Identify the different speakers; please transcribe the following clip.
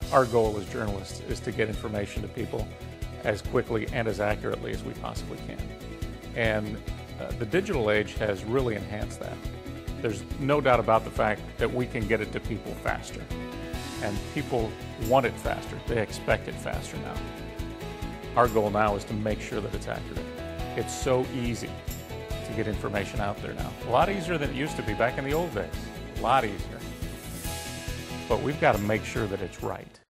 Speaker 1: Our goal as journalists is to get information to people as quickly and as accurately as we possibly can. And the digital age has really enhanced that. There's no doubt about the fact that we can get it to people faster. And people want it faster. They expect it faster now. Our goal now is to make sure that it's accurate. It's so easy to get information out there now. A lot easier than it used to be back in the old days. A lot easier. But we've got to make sure that it's right.